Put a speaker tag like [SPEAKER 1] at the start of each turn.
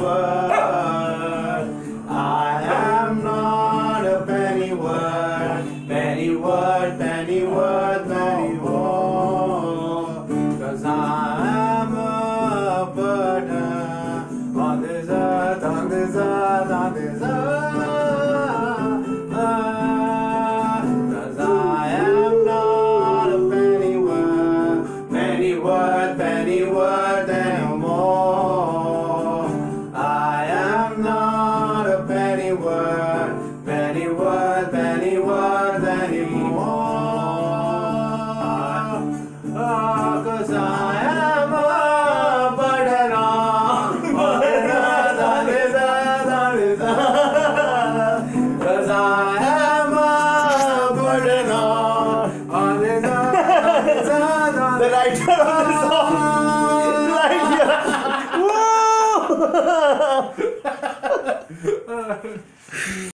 [SPEAKER 1] word. I am not a penny word, penny word, penny word, penny word. 'Cause I am a burden on this earth, on this earth, on this earth. 'Cause I am not a penny word, penny word, penny word anymore. I am not a penny word, penny word, penny word anymore. 'Cause I am a burden on this earth, on this earth, on this earth. 'Cause I am a burden on this earth, on this earth, on
[SPEAKER 2] The writer of the song. Right here. Woo!